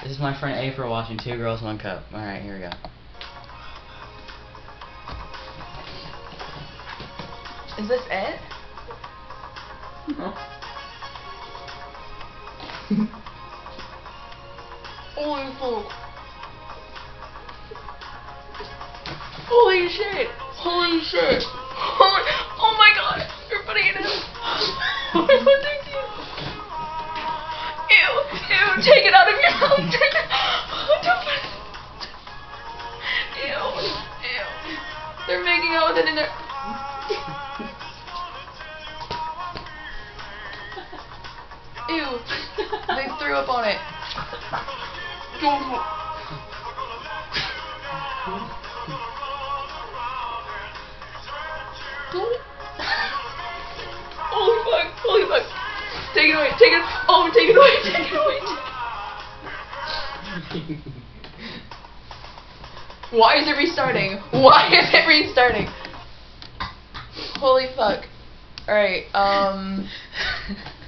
This is my friend April watching Two Girls, One Cup. Alright, here we go. Is this it? No. Holy fuck. Holy shit. Holy shit. Oh my god. You're putting it in. Oh my god, thank you. Ew. Ew. Take it out of your mouth. Take it. Don't put it. Ew. Ew. They're making out with it in their... Ew. They threw up on it. Holy fuck. Holy fuck. Take it away. Take it. Oh, take it away. Take it away. Why is it restarting? Why is it restarting? Holy fuck. Alright,